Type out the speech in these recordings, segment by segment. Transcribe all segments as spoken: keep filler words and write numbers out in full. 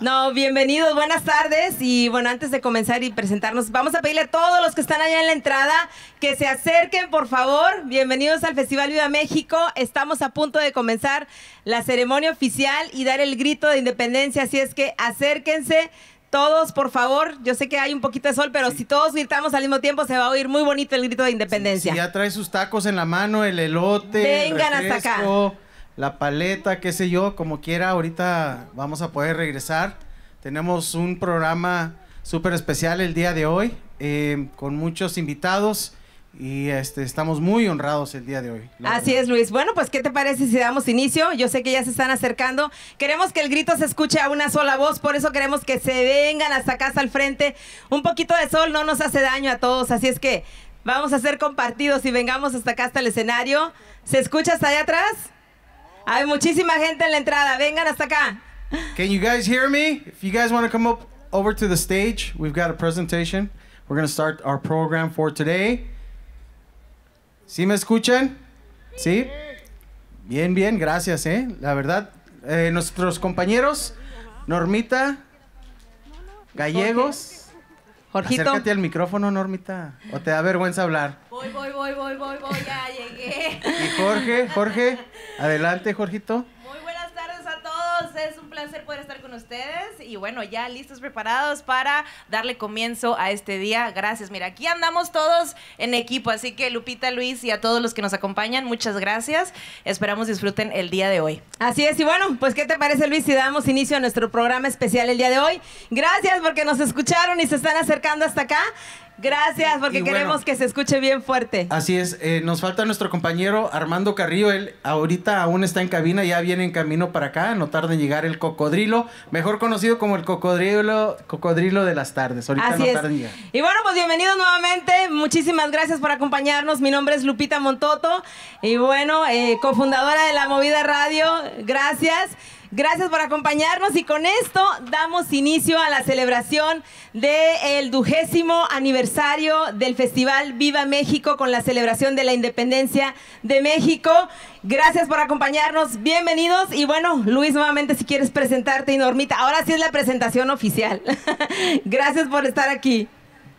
No, bienvenidos, buenas tardes. Y bueno, antes de comenzar y presentarnos, vamos a pedirle a todos los que están allá en la entrada que se acerquen, por favor. Bienvenidos al Festival Viva México. Estamos a punto de comenzar la ceremonia oficial y dar el grito de independencia, así es que acérquense todos, por favor. Yo sé que hay un poquito de sol, pero sí, si todos gritamos al mismo tiempo, se va a oír muy bonito el grito de independencia. Si, si ya trae sus tacos en la mano, el elote, vengan el refresco, hasta acá. La paleta, qué sé yo, como quiera, ahorita vamos a poder regresar. Tenemos un programa súper especial el día de hoy, eh, con muchos invitados y este, estamos muy honrados el día de hoy. Así verdad. Es, Luis. Bueno, pues, ¿qué te parece si damos inicio? Yo sé que ya se están acercando. Queremos que el grito se escuche a una sola voz, por eso queremos que se vengan hasta acá, hasta el frente. Un poquito de sol no nos hace daño a todos, así es que vamos a ser compartidos y vengamos hasta acá, hasta el escenario. ¿Se escucha hasta allá atrás? Hay muchísima gente en la entrada. Vengan hasta acá. Can you guys hear me? If you guys want to come up over to the stage, we've got a presentation. We're going to start our program for today. ¿Sí me escuchan? ¿Sí? Bien, bien, gracias, ¿eh? La verdad, eh, nuestros compañeros, Normita, Gallegos. Jorgito. Acércate al micrófono, Normita, o te da vergüenza hablar. Voy, voy, voy, voy, voy, voy, ya llegué. Y Jorge, Jorge, adelante, Jorgito. Muy buenas tardes a todos, es un placer poder estar con ustedes y bueno, ya listos, preparados para darle comienzo a este día. Gracias, mira, aquí andamos todos en equipo, así que Lupita, Luis y a todos los que nos acompañan, muchas gracias. Esperamos disfruten el día de hoy. Así es, y bueno, pues ¿qué te parece, Luis, si damos inicio a nuestro programa especial el día de hoy? Gracias porque nos escucharon y se están acercando hasta acá. Gracias, porque bueno, queremos que se escuche bien fuerte. Así es, eh, nos falta nuestro compañero Armando Carrillo. Él ahorita aún está en cabina, ya viene en camino para acá. No tarda en llegar el cocodrilo, mejor conocido como el cocodrilo, cocodrilo de las tardes. Ahorita Así no es. tarda en llegar. Y bueno, pues bienvenidos nuevamente. Muchísimas gracias por acompañarnos. Mi nombre es Lupita Montoto y bueno, eh, cofundadora de La Movida Radio. Gracias. Gracias por acompañarnos y con esto damos inicio a la celebración del duodécimo aniversario del Festival Viva México con la celebración de la independencia de México. Gracias por acompañarnos, bienvenidos y bueno, Luis, nuevamente si quieres presentarte y Normita, ahora sí es la presentación oficial. Gracias por estar aquí.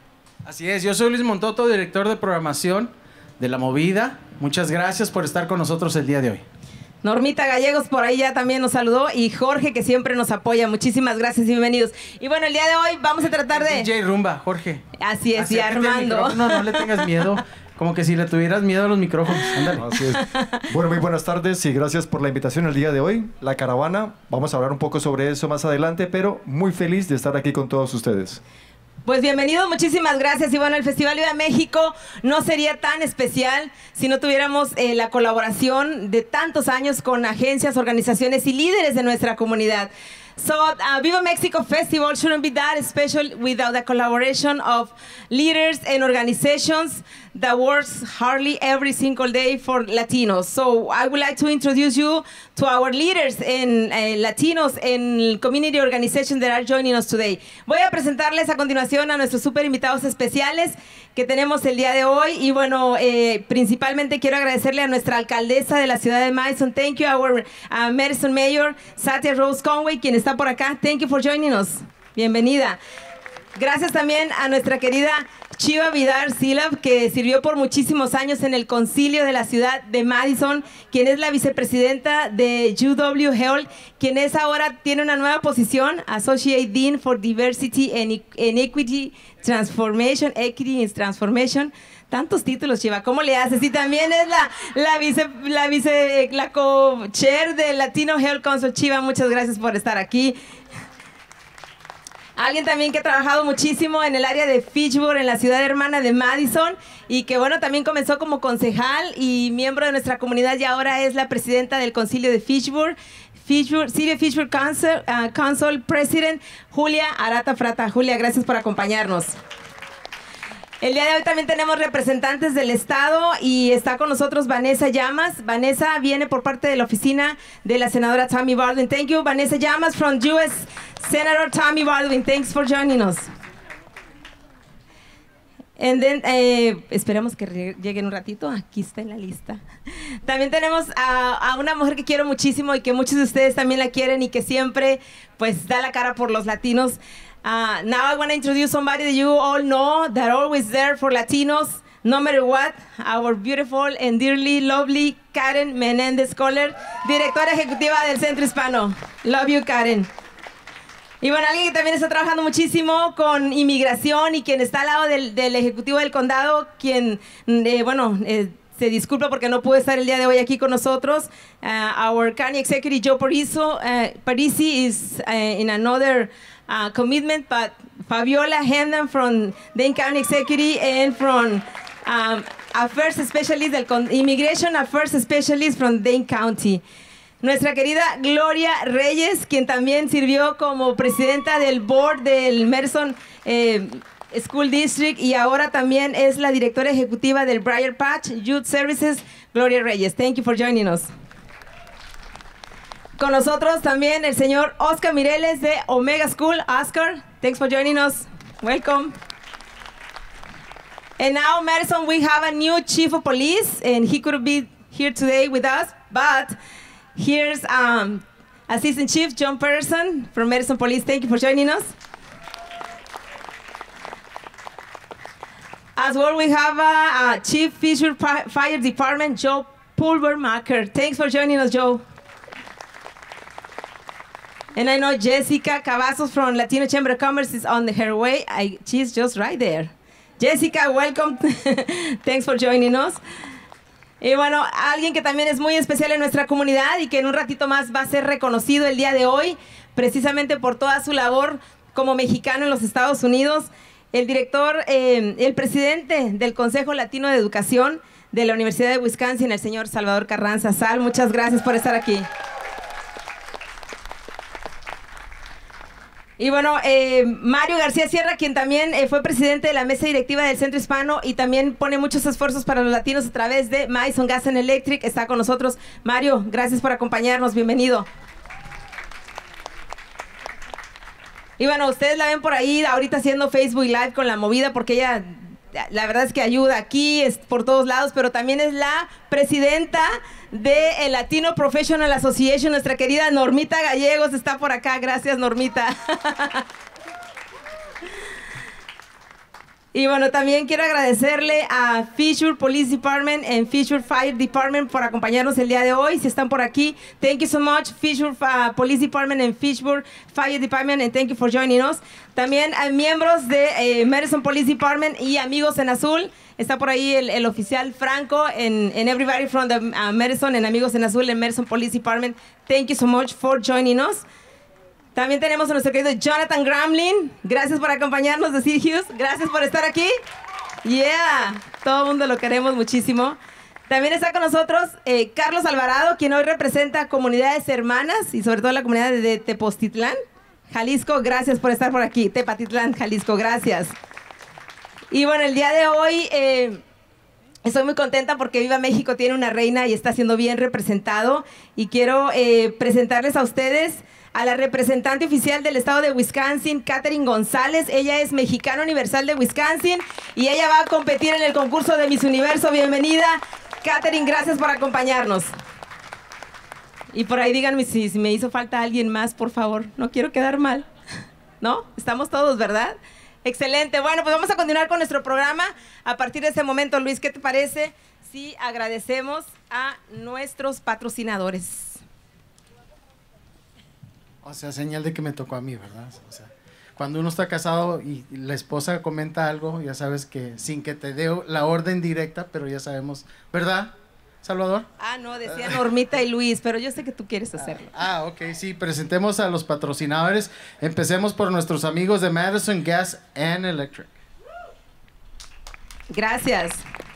Así es, yo soy Luis Montoto, director de programación de La Movida. Muchas gracias por estar con nosotros el día de hoy. Normita Gallegos por ahí ya también nos saludó y Jorge que siempre nos apoya. Muchísimas gracias y bienvenidos. Y bueno, el día de hoy vamos a tratar de... D J Rumba, Jorge. Así es, y Armando. No, no le tengas miedo. Como que si le tuvieras miedo a los micrófonos. Ándale. Así es. Bueno, muy buenas tardes y gracias por la invitación el día de hoy. La caravana, vamos a hablar un poco sobre eso más adelante, pero muy feliz de estar aquí con todos ustedes. Pues bienvenidos, muchísimas gracias. Y bueno, el Festival Viva México no sería tan especial si no tuviéramos eh, la colaboración de tantos años con agencias, organizaciones y líderes de nuestra comunidad. So, uh, Viva Mexico Festival shouldn't be that special without the collaboration of leaders and organizations that works hardly every single day for Latinos. So, I would like to introduce you to our leaders and uh, Latinos and community organizations that are joining us today. Voy a presentarles a continuación a nuestros super invitados especiales que tenemos el día de hoy. Y bueno, eh, principalmente quiero agradecerle a nuestra alcaldesa de la ciudad de Madison. Thank you, our uh, Madison Mayor, Satya Rose Conway, quien está por acá. Thank you for joining us. Bienvenida. Gracias también a nuestra querida Chiva Vidar Silab, que sirvió por muchísimos años en el concilio de la ciudad de Madison, quien es la vicepresidenta de U W Health, quien es ahora, tiene una nueva posición, Associate Dean for Diversity and, and Equity Transformation, Equity and Transformation. Tantos títulos, Chiva, ¿cómo le haces? Y también es la, la vice, la vice, la co-chair del Latino Health Council. Chiva, muchas gracias por estar aquí. Alguien también que ha trabajado muchísimo en el área de Fitchburg, en la ciudad hermana de Madison, y que bueno, también comenzó como concejal y miembro de nuestra comunidad y ahora es la presidenta del concilio de Fitchburg. Fitchburg, City of Fitchburg Council, uh, Council President Julia Arata Frata. Julia, gracias por acompañarnos. El día de hoy también tenemos representantes del estado y está con nosotros Vanessa Llamas. Vanessa viene por parte de la oficina de la senadora Tammy Baldwin. Thank you, Vanessa Llamas from U S Senator Tammy Baldwin. Thanks for joining us. And then, eh, esperamos que lleguen un ratito. Aquí está en la lista. También tenemos a, a una mujer que quiero muchísimo y que muchos de ustedes también la quieren y que siempre pues da la cara por los latinos. Uh, now I want to introduce somebody that you all know that always there for Latinos, no matter what. Our beautiful and dearly lovely Karen Menéndez Kohler, directora ejecutiva del Centro Hispano. Love you, Karen. Y bueno, alguien que también está trabajando muchísimo con inmigración y quien está al lado del, del Ejecutivo del Condado, quien, eh, bueno, eh, se disculpa porque no pudo estar el día de hoy aquí con nosotros. Uh, our County Executive, Joe Parisi, uh, Parisi is uh, in another uh, commitment, but Fabiola Hendon from Dane County Executive and from um, Affairs Specialist, del Immigration Affairs Specialist from Dane County. Nuestra querida Gloria Reyes, quien también sirvió como presidenta del board del Merson eh, School District y ahora también es la directora ejecutiva del Briar Patch Youth Services. Gloria Reyes, thank you for joining us. Con nosotros también el señor Oscar Mireles de Omega School. Oscar, thanks for joining us. Welcome. And now, Madison, we have a new chief of police, and he couldn't be here today with us, but here's um, Assistant Chief John Patterson from Madison Police. Thank you for joining us. As well, we have uh, uh, Chief Fisher Fire Department, Joe Pulvermacher. Thanks for joining us, Joe. And I know Jessica Cavazos from Latino Chamber of Commerce is on her way. I, she's just right there. Jessica, welcome. Thanks for joining us. Y bueno, alguien que también es muy especial en nuestra comunidad y que en un ratito más va a ser reconocido el día de hoy, precisamente por toda su labor como mexicano en los Estados Unidos, el director, eh, el presidente del Consejo Latino de Educación de la Universidad de Wisconsin, el señor Salvador Carranza. Sal, muchas gracias por estar aquí. Y bueno, eh, Mario García Sierra, quien también eh, fue presidente de la mesa directiva del Centro Hispano y también pone muchos esfuerzos para los latinos a través de Madison Gas and Electric, está con nosotros. Mario, gracias por acompañarnos, bienvenido. Y bueno, ustedes la ven por ahí ahorita haciendo Facebook Live con la movida porque ella, la verdad es que ayuda aquí, es por todos lados, pero también es la presidenta de el Latino Professional Association. Nuestra querida Normita Gallegos está por acá. Gracias, Normita. Y bueno, también quiero agradecerle a Fishburne Police Department y Fishburne Fire Department por acompañarnos el día de hoy. Si están por aquí, thank you so much, Fishburne uh, Police Department and Fishburne Fire Department, and thank you for joining us. También a miembros de eh, Madison Police Department y Amigos en Azul. Está por ahí el, el oficial Franco and, and everybody from the uh, Madison and Amigos en Azul and Madison Police Department. Thank you so much for joining us. También tenemos a nuestro querido Jonathan Gramlin. Gracias por acompañarnos de Syracuse. Gracias por estar aquí. Yeah, todo el mundo lo queremos muchísimo. También está con nosotros eh, Carlos Alvarado, quien hoy representa a comunidades hermanas y sobre todo la comunidad de Tepoztitlán, Jalisco. Gracias por estar por aquí. Tepatitlán, Jalisco, gracias. Y bueno, el día de hoy eh, estoy muy contenta porque Viva México tiene una reina y está siendo bien representado. Y quiero eh, presentarles a ustedes a la representante oficial del estado de Wisconsin, Catherine González. Ella es mexicana universal de Wisconsin y ella va a competir en el concurso de Miss Universo. Bienvenida, Catherine, gracias por acompañarnos. Y por ahí díganme si, si me hizo falta alguien más, por favor. No quiero quedar mal. ¿No? Estamos todos, ¿verdad? Excelente. Bueno, pues vamos a continuar con nuestro programa. A partir de este momento, Luis, ¿qué te parece si agradecemos a nuestros patrocinadores? O sea, señal de que me tocó a mí, ¿verdad? O sea, cuando uno está casado y la esposa comenta algo, ya sabes que sin que te dé la orden directa, pero ya sabemos, ¿verdad, Salvador? Ah, no, decía Normita y Luis, pero yo sé que tú quieres hacerlo. Ah, ah, ok, sí, presentemos a los patrocinadores. Empecemos por nuestros amigos de Madison Gas and Electric. Gracias.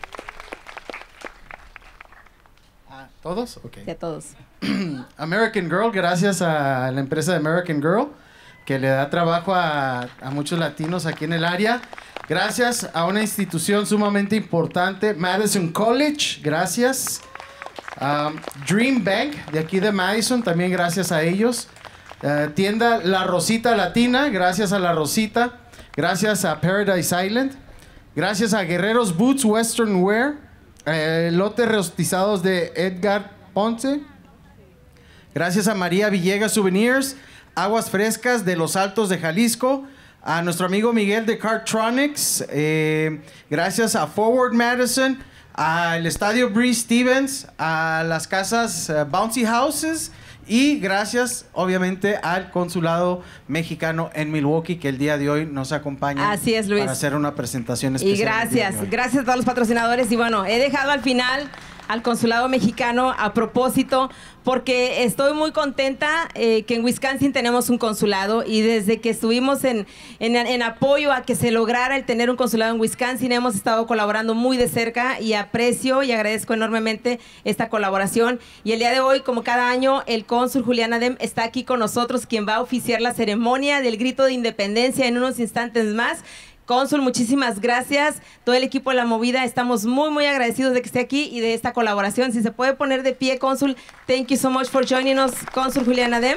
¿Todos? Ok. Sí, a todos. American Girl, gracias a la empresa de American Girl, que le da trabajo a, a muchos latinos aquí en el área. Gracias a una institución sumamente importante, Madison College, gracias. Um, Dream Bank, de aquí de Madison, también gracias a ellos. Uh, tienda La Rosita Latina, gracias a La Rosita. Gracias a Paradise Island. Gracias a Guerreros Boots Western Wear, eh, lotes rostizados de Edgar Ponce. Gracias a María Villegas Souvenirs, aguas frescas de Los Altos de Jalisco. A nuestro amigo Miguel de Cartronics. Eh, gracias a Forward Madison, al Estadio Breeze Stevens, a las casas uh, Bouncy Houses. Y gracias, obviamente, al Consulado Mexicano en Milwaukee, que el día de hoy nos acompaña. Así es, Luis. Para hacer una presentación especial. Y gracias, gracias a todos los patrocinadores. Y bueno, he dejado al final al Consulado Mexicano a propósito, porque estoy muy contenta eh, que en Wisconsin tenemos un consulado, y desde que estuvimos en, en, en apoyo a que se lograra el tener un consulado en Wisconsin, hemos estado colaborando muy de cerca, y aprecio y agradezco enormemente esta colaboración. Y el día de hoy, como cada año, el cónsul Julián Adem está aquí con nosotros, quien va a oficiar la ceremonia del grito de independencia en unos instantes más. Cónsul, muchísimas gracias. Todo el equipo de La Movida, estamos muy, muy agradecidos de que esté aquí y de esta colaboración. Si se puede poner de pie, Cónsul. Thank you so much for joining us, Cónsul Julián Adem.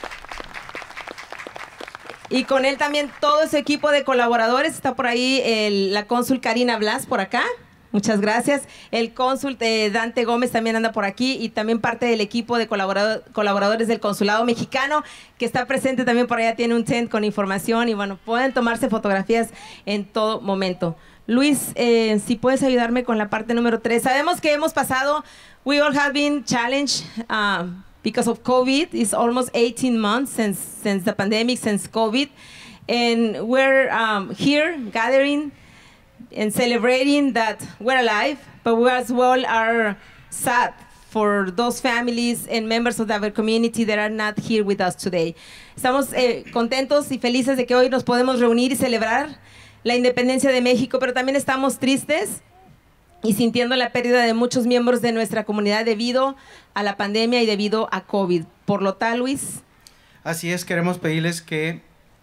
Y con él también todo ese equipo de colaboradores. Está por ahí el, la cónsul Karina Blas, por acá. Muchas gracias. El cónsul eh, Dante Gómez también anda por aquí, y también parte del equipo de colaborador, colaboradores del Consulado Mexicano, que está presente también por allá, tiene un tent con información, y bueno, pueden tomarse fotografías en todo momento. Luis, eh, si puedes ayudarme con la parte número tres. Sabemos que hemos pasado, we all have been challenged uh, because of COVID. It's almost eighteen months since, since the pandemic, since COVID. And we're um, here gathering and celebrating that we're alive, but we as well are sad for those families and members of our community that are not here with us today. Estamos eh, contentos y felices de que hoy nos podemos reunir y celebrar la independencia de México, pero también estamos tristes y sintiendo la pérdida de muchos miembros de nuestra comunidad debido a la pandemia y debido a COVID. Por lo tal, Luis. Así es, queremos pedirles que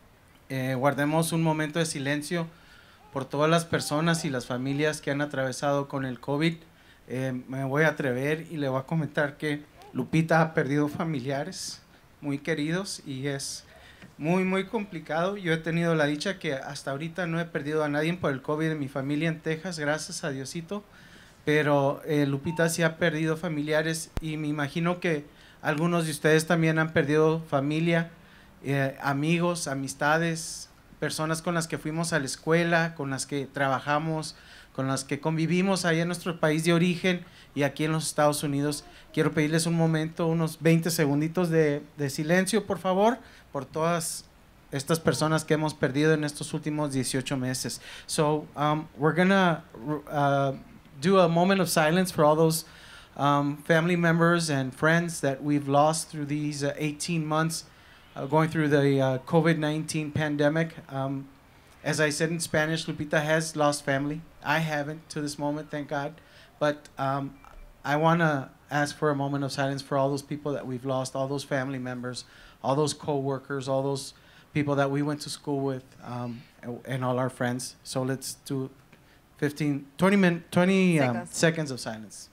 eh, guardemos un momento de silencio por todas las personas y las familias que han atravesado con el COVID. Eh, me voy a atrever y le voy a comentar que Lupita ha perdido familiares muy queridos, y es muy, muy complicado. Yo he tenido la dicha que hasta ahorita no he perdido a nadie por el COVID en mi familia en Texas, gracias a Diosito, pero eh, Lupita sí ha perdido familiares, y me imagino que algunos de ustedes también han perdido familia, eh, amigos, amistades, personas con las que fuimos a la escuela, con las que trabajamos, con las que convivimos ahí en nuestro país de origen y aquí en los Estados Unidos. Quiero pedirles un momento, unos veinte segunditos de, de silencio, por favor, por todas estas personas que hemos perdido en estos últimos dieciocho meses. So, um, we're gonna uh, do a moment of silence for all those um, family members and friends that we've lost through these uh, eighteen months. Uh, going through the uh, COVID nineteen pandemic. Um, as I said in Spanish, Lupita has lost family. I haven't to this moment, thank God. But um, I want to ask for a moment of silence for all those people that we've lost, all those family members, all those co-workers, all those people that we went to school with, um, and, and all our friends. So let's do fifteen, twenty, min, twenty um, seconds. seconds of silence.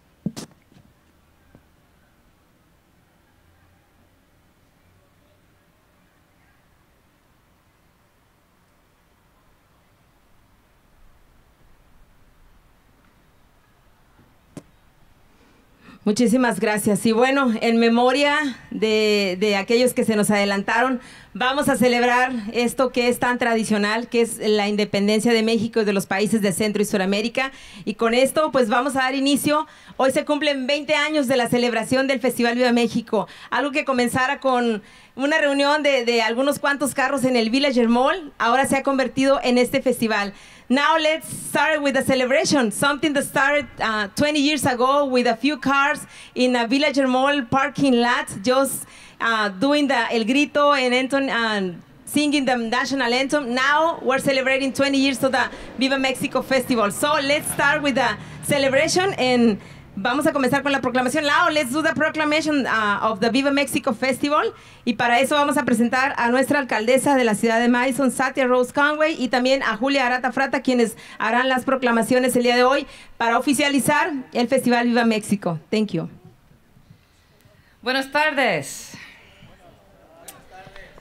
Muchísimas gracias. Y bueno, en memoria de, de aquellos que se nos adelantaron, vamos a celebrar esto que es tan tradicional, que es la independencia de México y de los países de Centro y Suramérica. Y con esto, pues vamos a dar inicio. Hoy se cumplen veinte años de la celebración del Festival Viva México. Algo que comenzara con una reunión de, de algunos cuantos carros en el Villager Mall, ahora se ha convertido en este festival. Now let's start with the celebration, something that started uh, twenty years ago with a few cars in a Villager Mall parking lot, just uh, doing the El Grito and Anton and singing the national anthem. Now we're celebrating twenty years of the Viva Mexico Festival. So let's start with the celebration, and vamos a comenzar con la proclamación. Now let's do the proclamation uh, of the Viva Mexico Festival. Y para eso vamos a presentar a nuestra alcaldesa de la ciudad de Madison, Satya Rose Conway, y también a Julia Arata Frata, quienes harán las proclamaciones el día de hoy para oficializar el Festival Viva México. Thank you. Buenas tardes.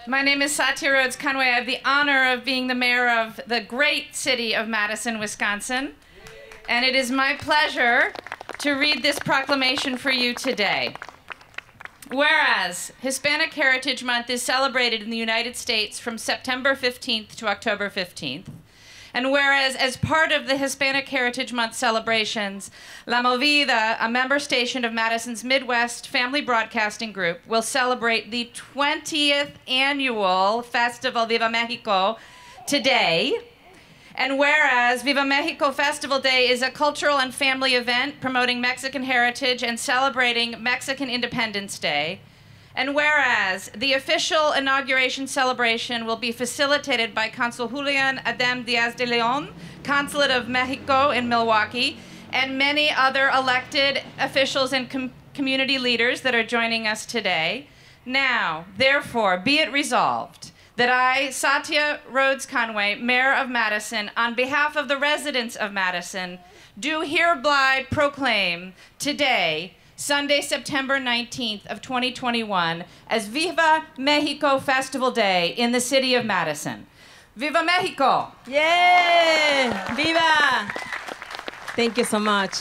My name is Satya Rhodes Conway. I have the honor of being the mayor of the great city of Madison, Wisconsin. And it is my pleasure to read this proclamation for you today. Whereas Hispanic Heritage Month is celebrated in the United States from September fifteenth to October fifteenth. And whereas, as part of the Hispanic Heritage Month celebrations, La Movida, a member station of Madison's Midwest Family Broadcasting Group, will celebrate the twentieth annual Festival Viva Mexico today. And whereas Viva Mexico Festival Day is a cultural and family event promoting Mexican heritage and celebrating Mexican Independence Day. And whereas the official inauguration celebration will be facilitated by Consul Julian Adem Diaz de Leon, Consulate of Mexico in Milwaukee, and many other elected officials and com community leaders that are joining us today. Now, therefore, be it resolved that I, Satya Rhodes Conway, Mayor of Madison, on behalf of the residents of Madison, do hereby proclaim today, Sunday, September nineteenth of twenty twenty-one, as Viva Mexico Festival Day in the city of Madison. Viva Mexico! Yeah! Viva! Thank you so much.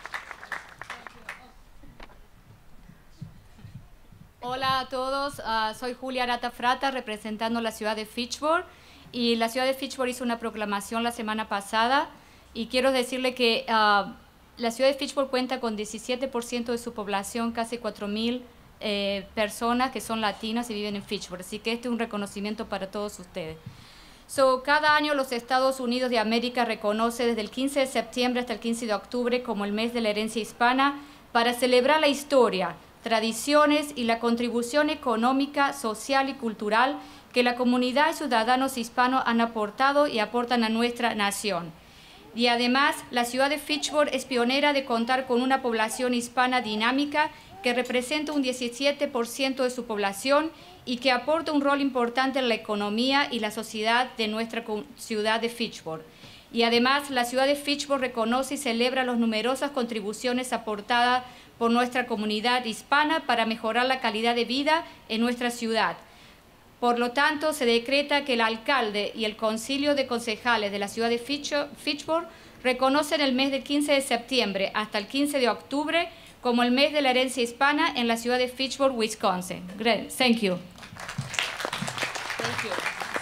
Hola a todos, uh, soy Julia Arata Frata, representando la ciudad de Fitchburg. Y la ciudad de Fitchburg hizo una proclamación la semana pasada. Y quiero decirle que uh, la ciudad de Fitchburg cuenta con diecisiete por ciento de su población, casi cuatro mil eh, personas que son latinas y viven en Fitchburg. Así que este es un reconocimiento para todos ustedes. So, cada año los Estados Unidos de América reconoce desde el quince de septiembre hasta el quince de octubre como el mes de la herencia hispana para celebrar la historia, tradiciones y la contribución económica, social y cultural que la comunidad y ciudadanos hispanos han aportado y aportan a nuestra nación. Y además, la ciudad de Fitchburg es pionera de contar con una población hispana dinámica que representa un diecisiete por ciento de su población y que aporta un rol importante en la economía y la sociedad de nuestra ciudad de Fitchburg. Y además, la ciudad de Fitchburg reconoce y celebra las numerosas contribuciones aportadas por nuestra comunidad hispana para mejorar la calidad de vida en nuestra ciudad. Por lo tanto, se decreta que el alcalde y el concilio de concejales de la ciudad de Fitchburg reconocen el mes del quince de septiembre hasta el quince de octubre como el mes de la herencia hispana en la ciudad de Fitchburg, Wisconsin. Thank you. Thank you.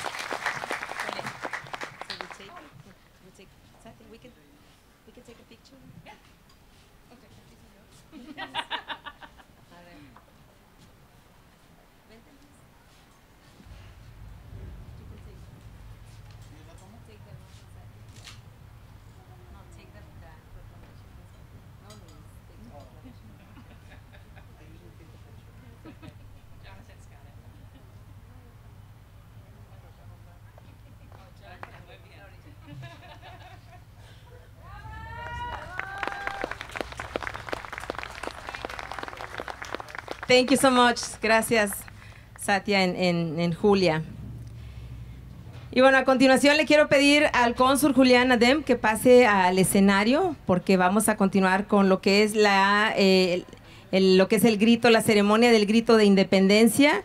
Thank you so much. Gracias, Satya en, en, en Julia. Y bueno, a continuación le quiero pedir al cónsul Julián Adem que pase al escenario porque vamos a continuar con lo que es la eh, el, lo que es el grito, la ceremonia del grito de independencia.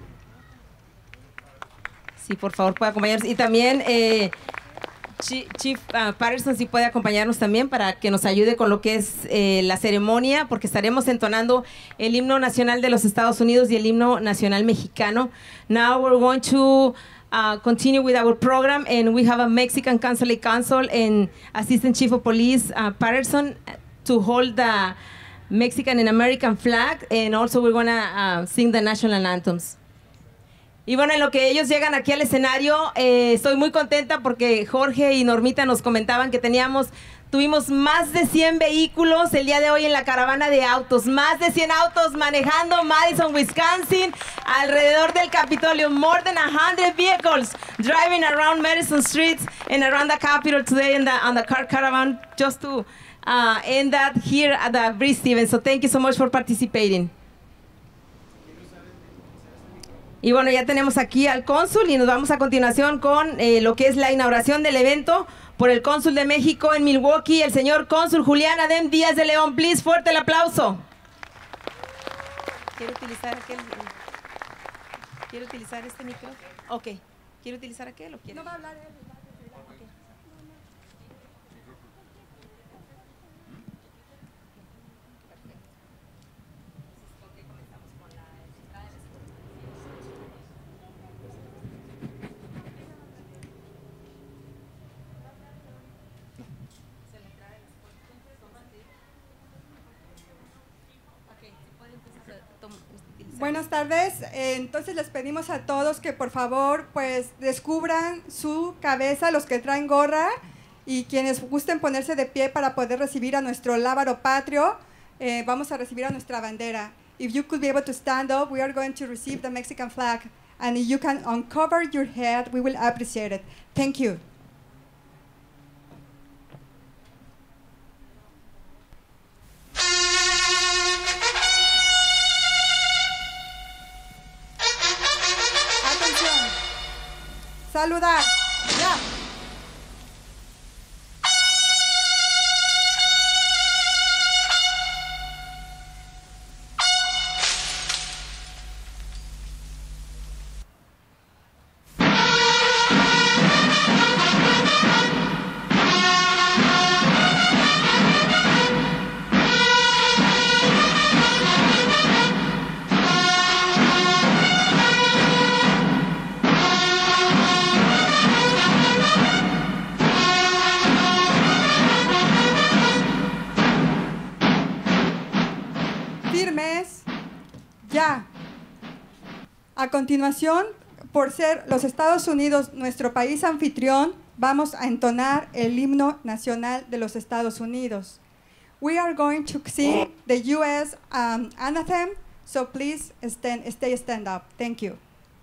Sí, por favor, puede acompañarnos. Y también eh, Chief uh, Patterson, si puede acompañarnos también para que nos ayude con lo que es eh, la ceremonia, porque estaremos entonando el himno nacional de los Estados Unidos y el himno nacional mexicano. Now we're going to uh, continue with our program, and we have a Mexican Consulate Consul and Assistant Chief of Police uh, Patterson to hold the Mexican and American flag, and also we're going to uh, sing the national anthems. Y bueno, en lo que ellos llegan aquí al escenario, eh, estoy muy contenta porque Jorge y Normita nos comentaban que teníamos, tuvimos más de cien vehículos el día de hoy en la caravana de autos, más de cien autos manejando Madison, Wisconsin, alrededor del Capitolio, more than one hundred vehicles driving around Madison streets and around the Capitol today in the, on the car caravan, just to uh, end that here at the Breeze Stevens. So thank you so much for participating. Y bueno, ya tenemos aquí al cónsul y nos vamos a continuación con eh, lo que es la inauguración del evento por el cónsul de México en Milwaukee, el señor cónsul Julián Adem Díaz de León. Please, fuerte el aplauso. Quiero utilizar aquel... ¿Quiere utilizar este micro? Ok. ¿Quiere utilizar aquel o quiere? No va a hablar él. Buenas tardes. Eh, entonces les pedimos a todos que por favor pues descubran su cabeza, los que traen gorra y quienes gusten ponerse de pie para poder recibir a nuestro lábaro patrio. Eh, vamos a recibir a nuestra bandera. If you could be able to stand up, we are going to receive the Mexican flag. And if you can uncover your head, we will appreciate it. Thank you. Saludar. Ya. Firmes, ya. A continuación, por ser los Estados Unidos nuestro país anfitrión, vamos a entonar el himno nacional de los Estados Unidos. We are going to sing the U S um, anthem, so please stand, stay stand up. Thank you.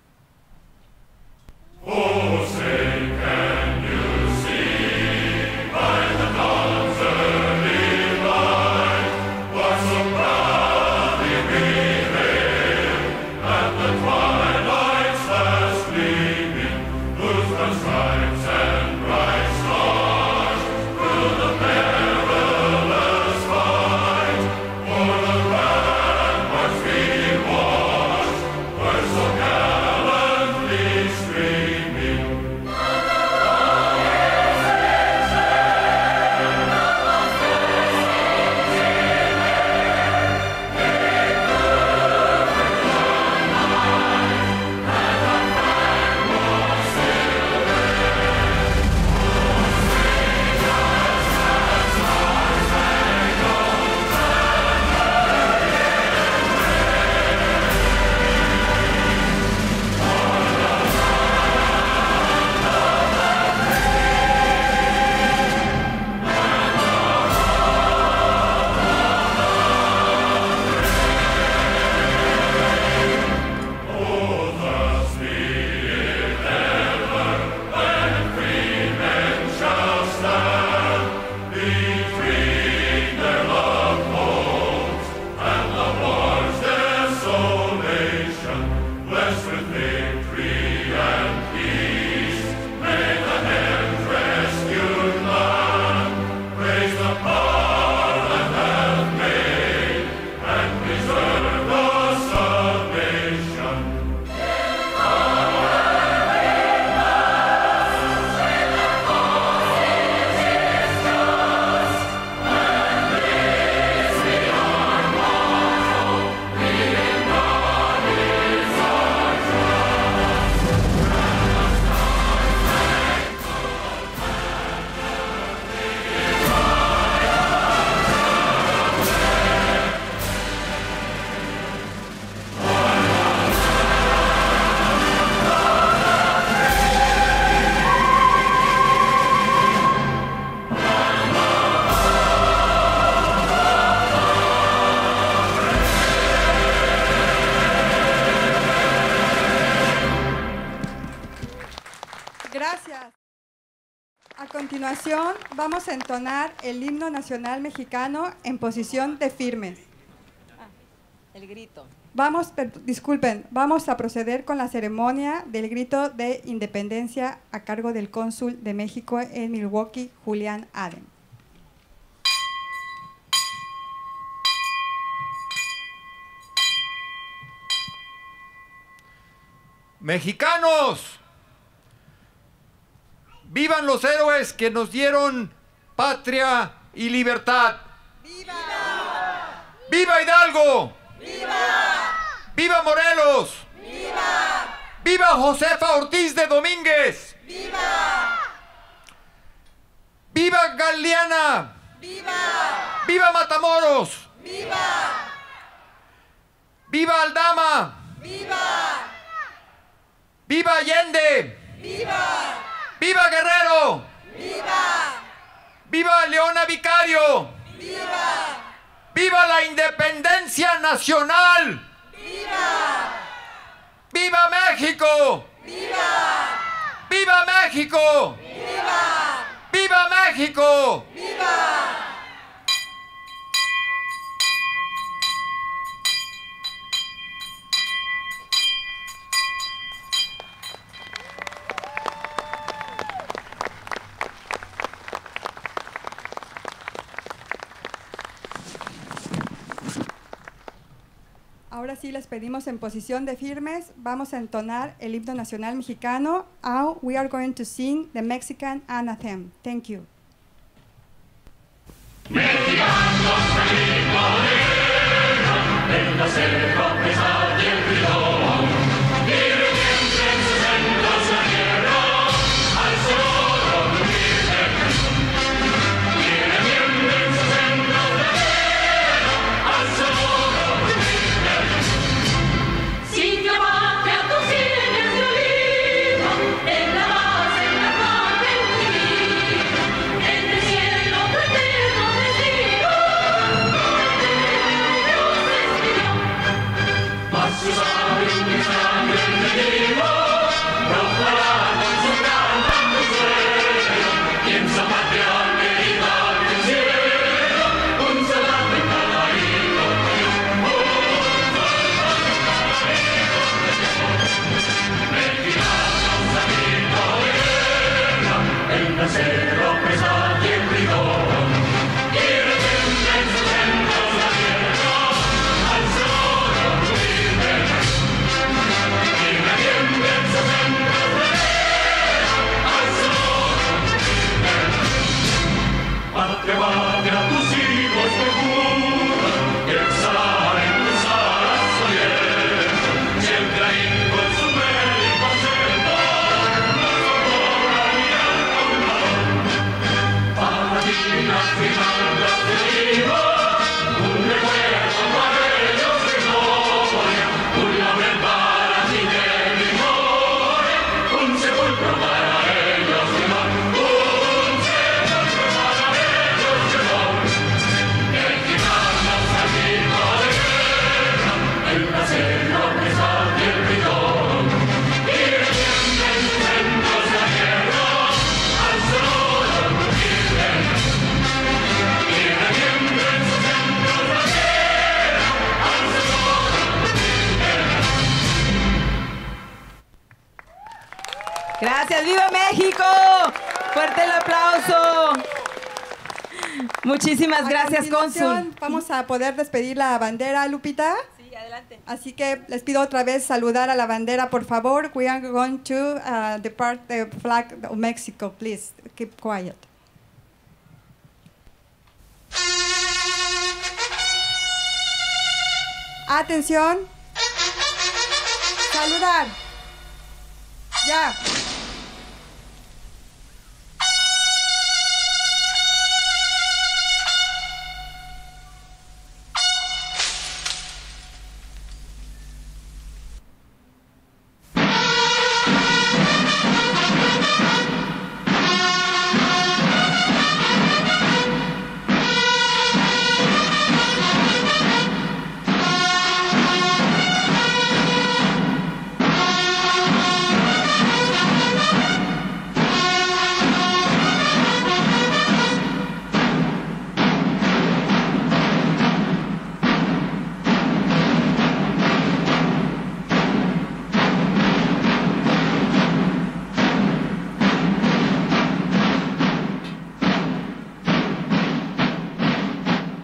Oh, say can you see by the dawn's early light what so proudly we hailed at the twilight's last gleaming, Lutheran stripes and bright stars through the perilous fight, for the ramparts we watched were so gallantly streaming. Gracias. A continuación, vamos a entonar el himno nacional mexicano en posición de firmes. El grito. Vamos, per- disculpen, vamos a proceder con la ceremonia del grito de independencia a cargo del cónsul de México en Milwaukee, Julián Aden. Mexicanos, vivan los héroes que nos dieron patria y libertad. ¡Viva! ¡Viva Hidalgo! ¡Viva! ¡Viva Morelos! ¡Viva! ¡Viva Josefa Ortiz de Domínguez! ¡Viva! ¡Viva Galeana! ¡Viva! ¡Viva Matamoros! ¡Viva! ¡Viva Aldama! ¡Viva! ¡Viva Allende! ¡Viva! ¡Viva Guerrero! ¡Viva! ¡Viva Leona Vicario! ¡Viva! ¡Viva la independencia nacional! ¡Viva! ¡Viva México! ¡Viva! ¡Viva México! ¡Viva! ¡Viva México! ¡Viva! Ahora sí les pedimos en posición de firmes, vamos a entonar el himno nacional mexicano. Now we are going to sing the Mexican anthem. Thank you. Gracias, ¡viva México! Fuerte el aplauso. Muchísimas gracias, cónsul. Vamos a poder despedir la bandera, Lupita. Sí, adelante. Así que les pido otra vez saludar a la bandera, por favor. We are going to uh, depart the flag of Mexico. Please keep quiet. Atención. Saludar. Ya.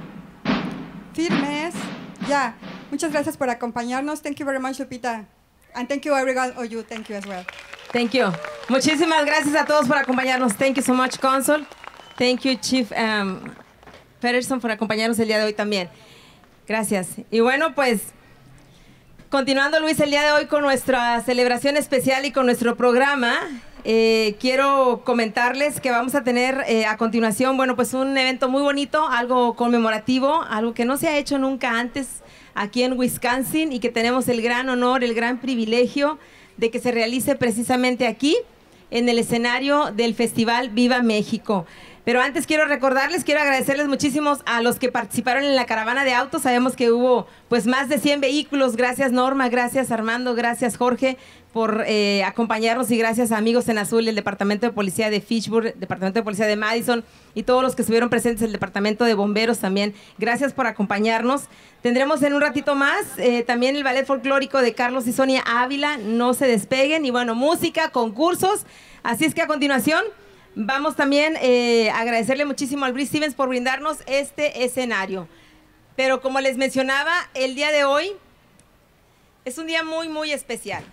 Firmes. Ya. Muchas gracias por acompañarnos. Thank you very much, Lupita. And thank you everyone, or you, thank you as well. Thank you. Muchísimas gracias a todos por acompañarnos. Thank you so much, Consul. Thank you, Chief um, Peterson, por acompañarnos el día de hoy también. Gracias. Y bueno, pues, continuando, Luis, el día de hoy con nuestra celebración especial y con nuestro programa, eh, quiero comentarles que vamos a tener eh, a continuación, bueno, pues un evento muy bonito, algo conmemorativo, algo que no se ha hecho nunca antes aquí en Wisconsin y que tenemos el gran honor, el gran privilegio de que se realice precisamente aquí, en el escenario del Festival Viva México. Pero antes quiero recordarles, quiero agradecerles muchísimos a los que participaron en la caravana de autos. Sabemos que hubo pues más de cien vehículos. Gracias Norma, gracias Armando, gracias Jorge por eh, acompañarnos y gracias a Amigos en Azul, el Departamento de Policía de Fitchburg, Departamento de Policía de Madison y todos los que estuvieron presentes, el Departamento de Bomberos también. Gracias por acompañarnos. Tendremos en un ratito más eh, también el Ballet Folclórico de Carlos y Sonia Ávila. No se despeguen. Y bueno, música, concursos. Así es que a continuación vamos también eh, a agradecerle muchísimo al Bruce Stevens por brindarnos este escenario. Pero como les mencionaba, el día de hoy es un día muy, muy especial.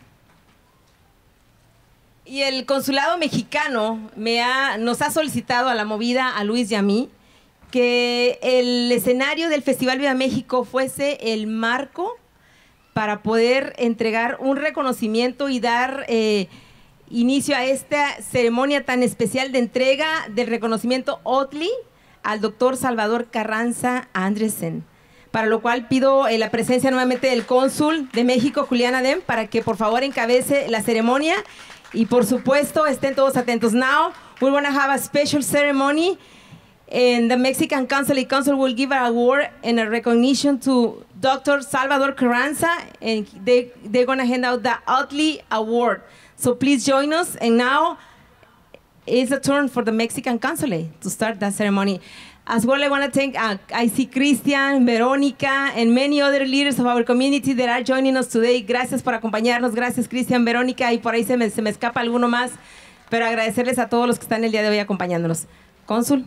Y el Consulado Mexicano me ha, nos ha solicitado a la movida, a Luis y a mí, que el escenario del Festival Viva México fuese el marco para poder entregar un reconocimiento y dar eh, inicio a esta ceremonia tan especial de entrega del reconocimiento Otley al doctor Salvador Carranza Andresen, para lo cual pido eh, la presencia nuevamente del cónsul de México, Julián Adem, para que por favor encabece la ceremonia y por supuesto estén todos atentos. Now we're going to have a special ceremony and the Mexican Consulate Council will give an award and a recognition to Doctor Salvador Carranza, and they, they're going to hand out the Otley Award. So please join us. And now it's a turn for the Mexican Consulate to start that ceremony. As well, I want to thank, uh, I see Christian, Verónica, and many other leaders of our community that are joining us today. Gracias por acompañarnos. Gracias, Christian, Verónica, y por ahí se me, se me escapa alguno más. Pero agradecerles a todos los que están el día de hoy acompañándonos. Cónsul.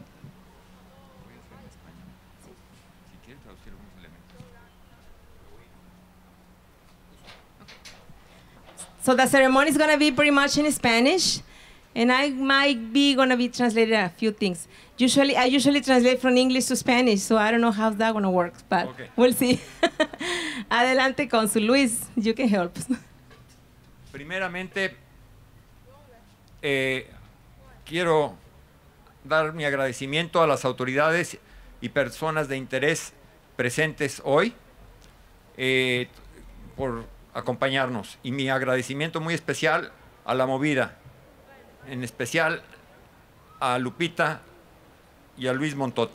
So the ceremony is going to be pretty much in Spanish, and I might be going to be translating a few things. Usually, I usually translate from English to Spanish, so I don't know how that going to work, but okay. We'll see. Adelante, Consul Luis, you can help. Primeramente, eh, quiero dar mi agradecimiento a las autoridades y personas de interés presentes hoy eh, por acompañarnos, y mi agradecimiento muy especial a la movida, en especial a Lupita y a Luis Montoto.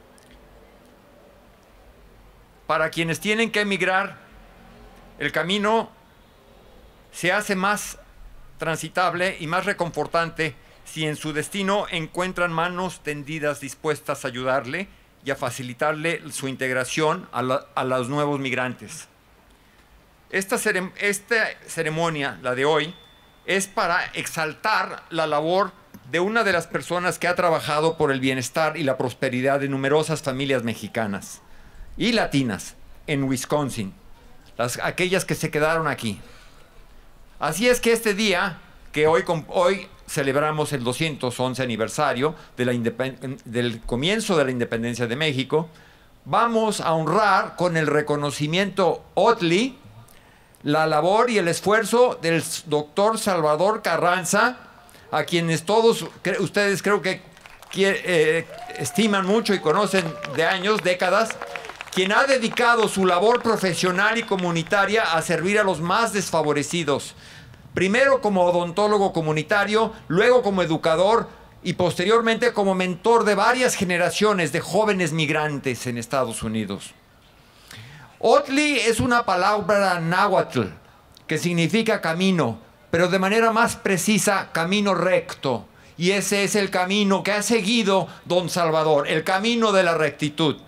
Para quienes tienen que emigrar, el camino se hace más transitable y más reconfortante si en su destino encuentran manos tendidas dispuestas a ayudarle y a facilitarle su integración a, la, a los nuevos migrantes. Esta, cere esta ceremonia, la de hoy, es para exaltar la labor de una de las personas que ha trabajado por el bienestar y la prosperidad de numerosas familias mexicanas y latinas en Wisconsin, las, aquellas que se quedaron aquí. Así es que este día, que hoy, hoy celebramos el doscientos once aniversario de la del comienzo de la independencia de México, vamos a honrar con el reconocimiento Otley la labor y el esfuerzo del doctor Salvador Carranza, a quienes todos ustedes creo que eh, estiman mucho y conocen de años, décadas, quien ha dedicado su labor profesional y comunitaria a servir a los más desfavorecidos, primero como odontólogo comunitario, luego como educador y posteriormente como mentor de varias generaciones de jóvenes migrantes en Estados Unidos. Otley es una palabra náhuatl que significa camino, pero de manera más precisa, camino recto. Y ese es el camino que ha seguido don Salvador, el camino de la rectitud.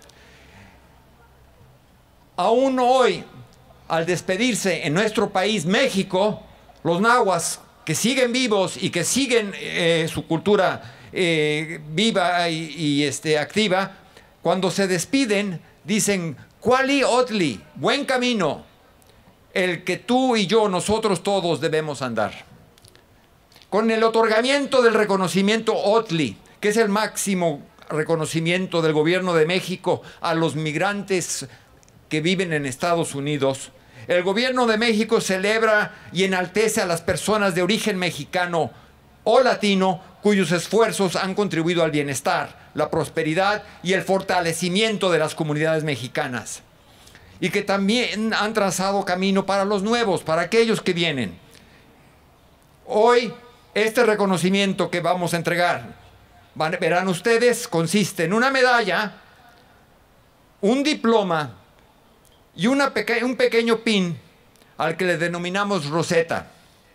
Aún hoy, al despedirse en nuestro país, México, los nahuas que siguen vivos y que siguen eh, su cultura eh, viva y, y este, activa, cuando se despiden, dicen Kuali Otley, buen camino. el que tú y yo, nosotros todos debemos andar. Con el otorgamiento del reconocimiento O T L I, que es el máximo reconocimiento del gobierno de México a los migrantes que viven en Estados Unidos, el gobierno de México celebra y enaltece a las personas de origen mexicano o latino cuyos esfuerzos han contribuido al bienestar, la prosperidad y el fortalecimiento de las comunidades mexicanas, y que también han trazado camino para los nuevos, para aquellos que vienen. Hoy, este reconocimiento que vamos a entregar, van, verán ustedes, consiste en una medalla, un diploma y una peque- un pequeño pin al que le denominamos Roseta.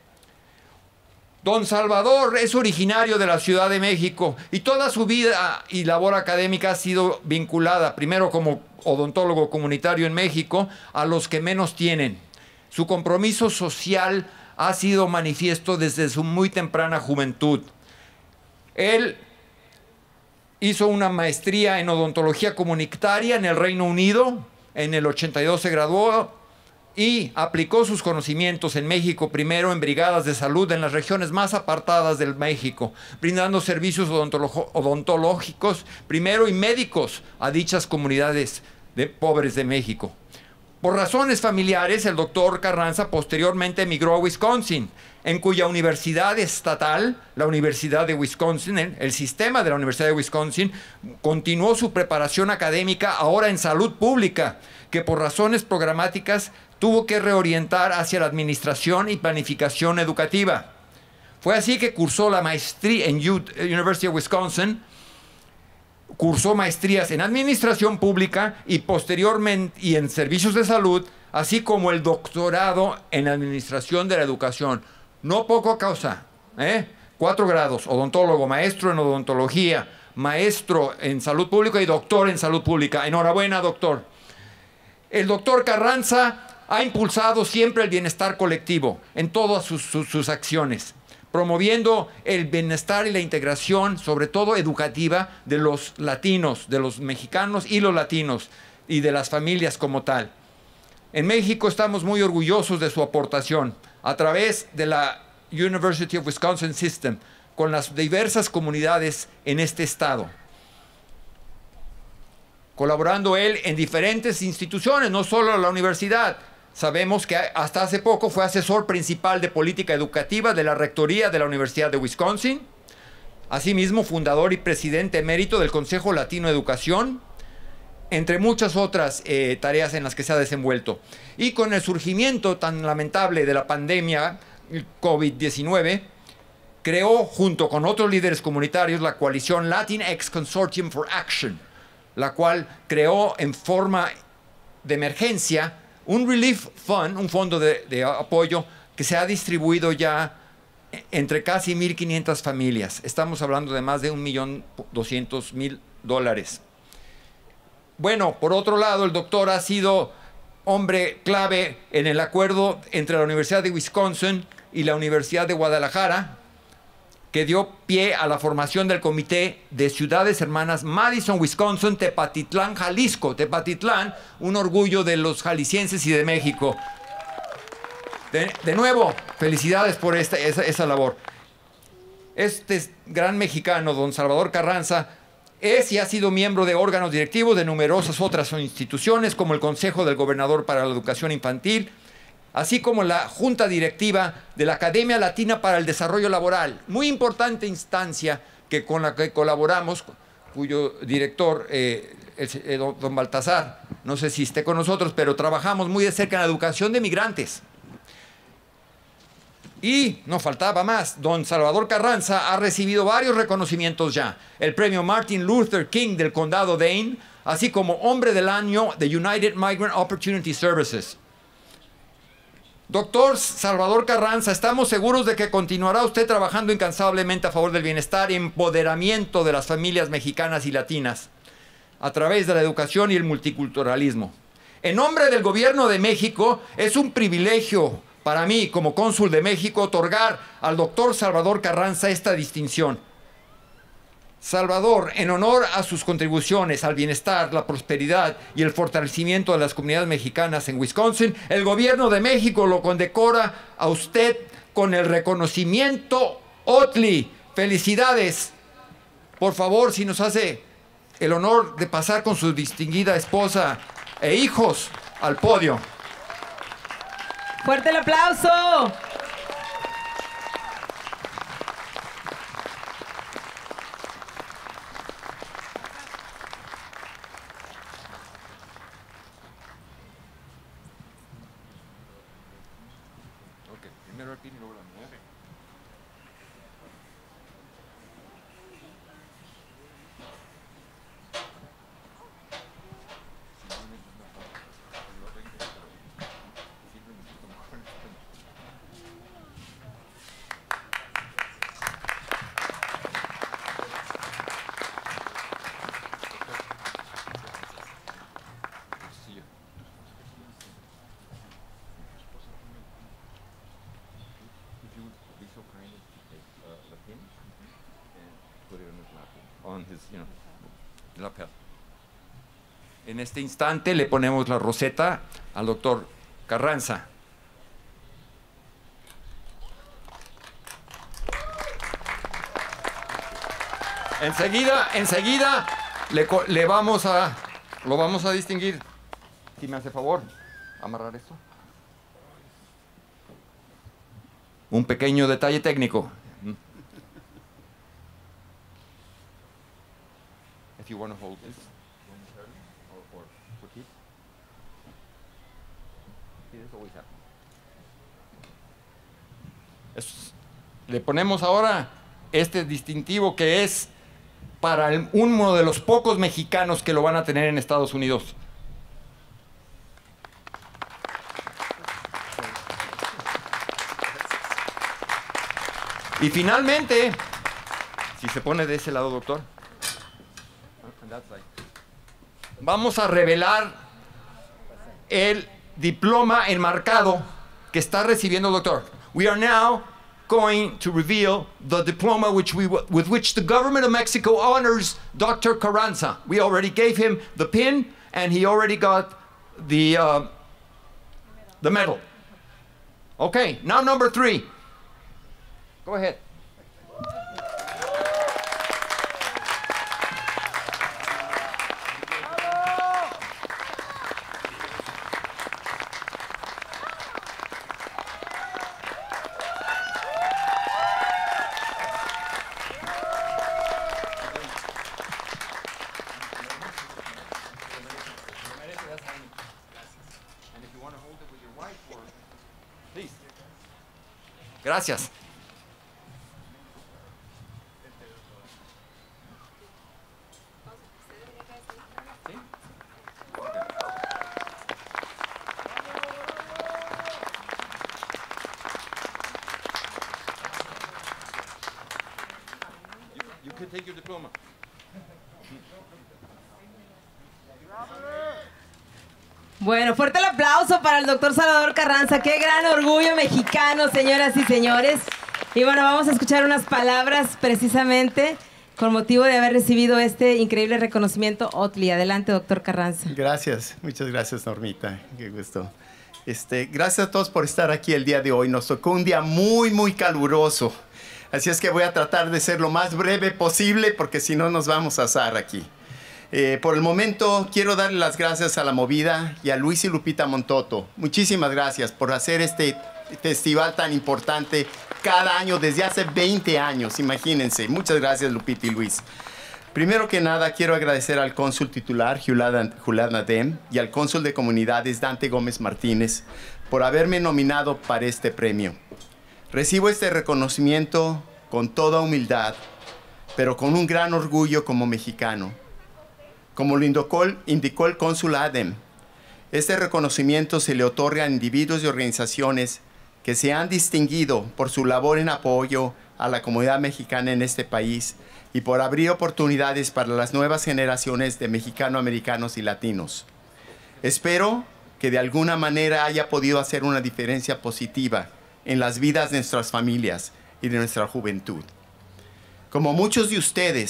Don Salvador es originario de la Ciudad de México y toda su vida y labor académica ha sido vinculada, primero como odontólogo comunitario en México, a los que menos tienen. Su compromiso social ha sido manifiesto desde su muy temprana juventud. Él hizo una maestría en odontología comunitaria en el Reino Unido, en el ochenta y dos se graduó y aplicó sus conocimientos en México, primero en brigadas de salud en las regiones más apartadas del México, brindando servicios odontolo- odontológicos primero y médicos a dichas comunidades de pobres de México. Por razones familiares, el doctor Carranza posteriormente emigró a Wisconsin, en cuya universidad estatal, la Universidad de Wisconsin, el, el sistema de la Universidad de Wisconsin, continuó su preparación académica ahora en salud pública, que por razones programáticas tuvo que reorientar hacia la administración y planificación educativa. Fue así que cursó la maestría en U University of Wisconsin, cursó maestrías en administración pública y posteriormente y en servicios de salud, así como el doctorado en administración de la educación. No poco causa, ¿eh? Cuatro grados, odontólogo, maestro en odontología, maestro en salud pública y doctor en salud pública. Enhorabuena, doctor. El doctor Carranza ha impulsado siempre el bienestar colectivo en todas sus, sus, sus acciones, promoviendo el bienestar y la integración, sobre todo educativa, de los latinos, de los mexicanos y los latinos, y de las familias como tal. En México estamos muy orgullosos de su aportación a través de la University of Wisconsin System, con las diversas comunidades en este estado, colaborando él en diferentes instituciones, no solo la universidad. Sabemos que hasta hace poco fue asesor principal de política educativa de la Rectoría de la Universidad de Wisconsin, asimismo fundador y presidente emérito del Consejo Latino de Educación, entre muchas otras eh, tareas en las que se ha desenvuelto. Y con el surgimiento tan lamentable de la pandemia COVID diecinueve, creó junto con otros líderes comunitarios la coalición Latinx Consortium for Action, la cual creó en forma de emergencia un Relief Fund, un fondo de, de apoyo que se ha distribuido ya entre casi mil quinientas familias. Estamos hablando de más de un millón doscientos mil dólares. Bueno, por otro lado, el doctor ha sido hombre clave en el acuerdo entre la Universidad de Wisconsin y la Universidad de Guadalajara, que dio pie a la formación del Comité de Ciudades Hermanas Madison, Wisconsin, Tepatitlán, Jalisco. Tepatitlán, un orgullo de los jaliscienses y de México. De, de nuevo, felicidades por esta, esa, esa labor. Este gran mexicano, don Salvador Carranza, es y ha sido miembro de órganos directivos de numerosas otras instituciones, como el Consejo del Gobernador para la Educación Infantil, así como la Junta Directiva de la Academia Latina para el Desarrollo Laboral, muy importante instancia que con la que colaboramos, cuyo director, eh, el, eh, don, don Baltasar, no sé si esté con nosotros, pero trabajamos muy de cerca en la educación de migrantes. Y no faltaba más, don Salvador Carranza ha recibido varios reconocimientos ya. El premio Martin Luther King del Condado Dane, así como Hombre del Año de United Migrant Opportunity Services. Doctor Salvador Carranza, estamos seguros de que continuará usted trabajando incansablemente a favor del bienestar y empoderamiento de las familias mexicanas y latinas a través de la educación y el multiculturalismo. En nombre del Gobierno de México, es un privilegio para mí, como cónsul de México, otorgar al doctor Salvador Carranza esta distinción. Salvador, en honor a sus contribuciones al bienestar, la prosperidad y el fortalecimiento de las comunidades mexicanas en Wisconsin, el gobierno de México lo condecora a usted con el reconocimiento Otley. ¡Felicidades! Por favor, si nos hace el honor de pasar con su distinguida esposa e hijos al podio. ¡Fuerte el aplauso! En este instante le ponemos la roseta al doctor Carranza. Enseguida, enseguida le, le vamos a, lo vamos a distinguir. Si me hace favor, amarrar esto. Un pequeño detalle técnico. If you want to hold this. Es, le ponemos ahora este distintivo que es para el, uno de los pocos mexicanos que lo van a tener en Estados Unidos. Y finalmente, si se pone de ese lado, doctor, vamos a revelar el diploma enmarcado que está recibiendo el doctor. We are now going to reveal the diploma which we, with which the government of Mexico honors Doctor Carranza. We already gave him the pin, and he already got the, uh, the medal. Okay, now number three. Go ahead. Gracias. You can take your diploma. Bueno, fuerte el aplauso para el doctor Salvador Carranza. Qué gran orgullo mexicano, señoras y señores. Y bueno, vamos a escuchar unas palabras precisamente con motivo de haber recibido este increíble reconocimiento Otley. Adelante, doctor Carranza. Gracias, muchas gracias, Normita. Qué gusto. Este, gracias a todos por estar aquí el día de hoy. Nos tocó un día muy, muy caluroso. Así es que voy a tratar de ser lo más breve posible porque si no nos vamos a asar aquí. Eh, por el momento quiero darle las gracias a La Movida y a Luis y Lupita Montoto. Muchísimas gracias por hacer este festival tan importante cada año desde hace veinte años, imagínense. Muchas gracias, Lupita y Luis. Primero que nada, quiero agradecer al cónsul titular, Julián Nadem, y al cónsul de comunidades, Dante Gómez Martínez, por haberme nominado para este premio. Recibo este reconocimiento con toda humildad, pero con un gran orgullo como mexicano. Como lo indicó, indicó el cónsul Adem, este reconocimiento se le otorga a individuos y organizaciones que se han distinguido por su labor en apoyo a la comunidad mexicana en este país y por abrir oportunidades para las nuevas generaciones de mexicano-americanos y latinos. Espero que de alguna manera haya podido hacer una diferencia positiva en las vidas de nuestras familias y de nuestra juventud. Como muchos de ustedes,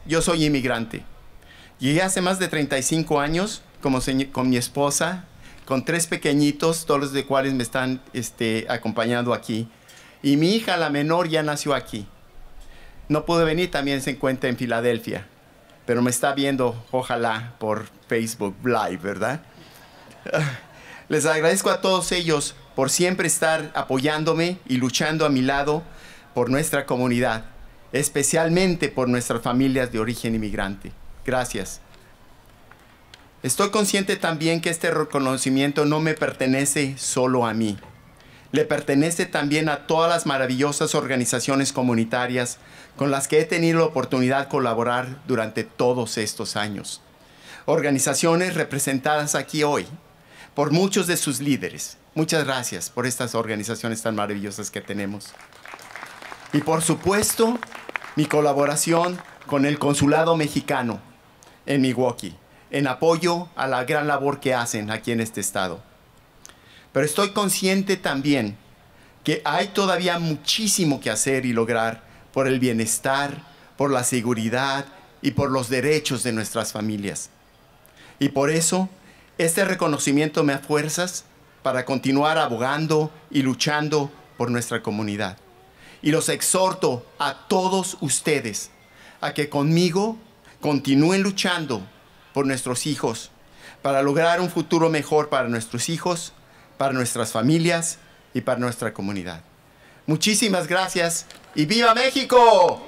yo soy inmigrante. Llegué hace más de treinta y cinco años como con mi esposa, con tres pequeñitos, todos los de cuales me están este, acompañando aquí. Y mi hija, la menor, ya nació aquí. No pude venir, también se encuentra en Filadelfia, pero me está viendo, ojalá, por Facebook Live, ¿verdad? Les agradezco a todos ellos por siempre estar apoyándome y luchando a mi lado por nuestra comunidad, especialmente por nuestras familias de origen inmigrante. Gracias. Estoy consciente también que este reconocimiento no me pertenece solo a mí. Le pertenece también a todas las maravillosas organizaciones comunitarias con las que he tenido la oportunidad de colaborar durante todos estos años. Organizaciones representadas aquí hoy por muchos de sus líderes. Muchas gracias por estas organizaciones tan maravillosas que tenemos. Y por supuesto, mi colaboración con el Consulado Mexicano en Milwaukee, en apoyo a la gran labor que hacen aquí en este estado. Pero estoy consciente también que hay todavía muchísimo que hacer y lograr por el bienestar, por la seguridad y por los derechos de nuestras familias. Y por eso, este reconocimiento me da fuerzas para continuar abogando y luchando por nuestra comunidad. Y los exhorto a todos ustedes a que conmigo continúen luchando por nuestros hijos, para lograr un futuro mejor para nuestros hijos, para nuestras familias y para nuestra comunidad. Muchísimas gracias y ¡viva México!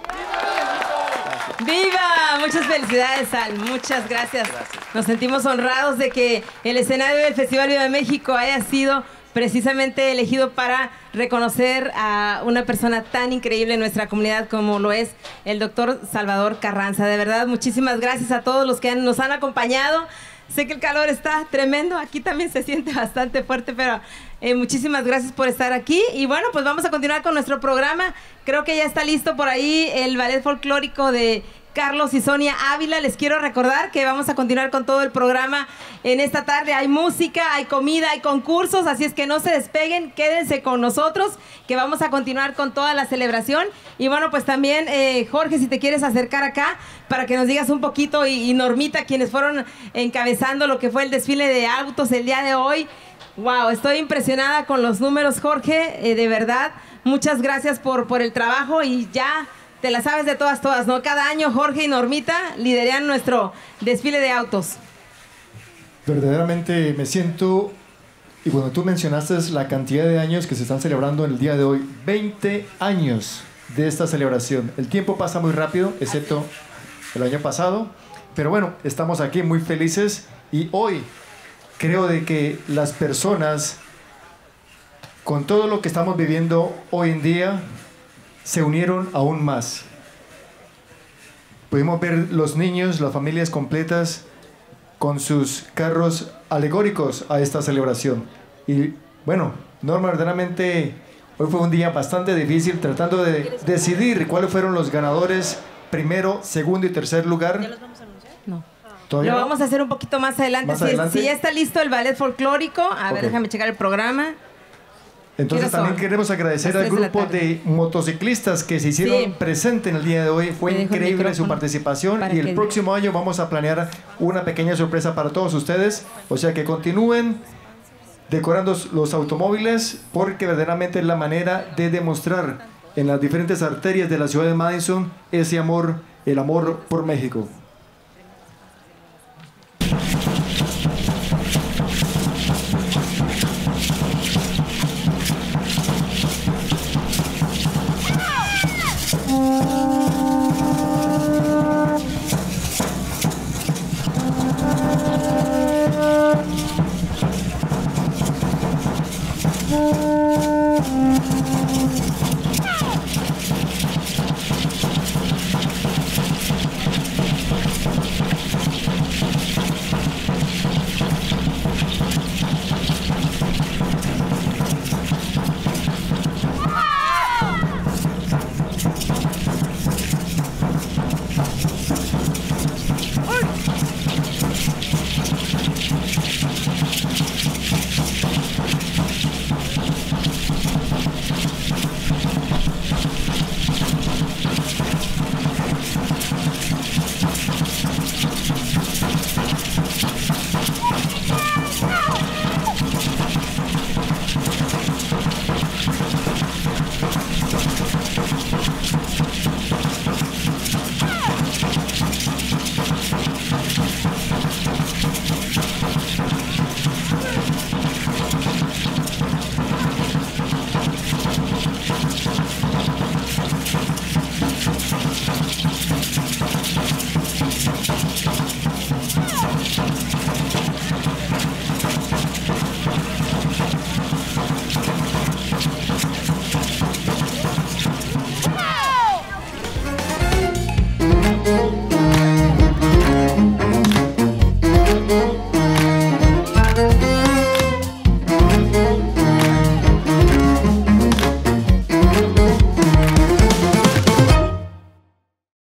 ¡Viva! Muchas felicidades, Al. Muchas gracias. gracias. Nos sentimos honrados de que el escenario del Festival Viva México haya sido precisamente elegido para reconocer a una persona tan increíble en nuestra comunidad como lo es el doctor Salvador Carranza. De verdad, muchísimas gracias a todos los que han, nos han acompañado. Sé que el calor está tremendo, aquí también se siente bastante fuerte, pero eh, muchísimas gracias por estar aquí. Y bueno, pues vamos a continuar con nuestro programa. Creo que ya está listo por ahí el ballet folclórico de Carlos y Sonia Ávila. Les quiero recordar que vamos a continuar con todo el programa en esta tarde. Hay música, hay comida, hay concursos, así es que no se despeguen, quédense con nosotros, que vamos a continuar con toda la celebración. Y bueno, pues también, eh, Jorge, si te quieres acercar acá para que nos digas un poquito, y, y Normita, quienes fueron encabezando lo que fue el desfile de autos el día de hoy. Wow, estoy impresionada con los números, Jorge, eh, de verdad. Muchas gracias por, por el trabajo y ya te la sabes de todas, todas, ¿no? Cada año Jorge y Normita lideran nuestro desfile de autos. Verdaderamente me siento, y bueno, tú mencionaste la cantidad de años que se están celebrando en el día de hoy. veinte años de esta celebración. El tiempo pasa muy rápido, excepto el año pasado. Pero bueno, estamos aquí muy felices y hoy creo de que las personas, con todo lo que estamos viviendo hoy en día, se unieron aún más. Pudimos ver los niños, las familias completas con sus carros alegóricos a esta celebración. Y bueno, Norma, verdaderamente hoy fue un día bastante difícil tratando de decidir cuáles fueron los ganadores, primero, segundo y tercer lugar. ¿Ya los vamos a anunciar? No. ¿Todavía Lo no? vamos a hacer un poquito más adelante. ¿Más si, adelante? si ya está listo el ballet folclórico, a ver, Ok. déjame checar el programa. Entonces también son? queremos agradecer Las al tres de la grupo tarde. de motociclistas que se hicieron Sí. presente en el día de hoy. Fue Me dejo el increíble su micrófono participación para y el que- próximo año vamos a planear una pequeña sorpresa para todos ustedes. O sea que continúen decorando los automóviles porque verdaderamente es la manera de demostrar en las diferentes arterias de la ciudad de Madison ese amor, el amor por México. Thank you.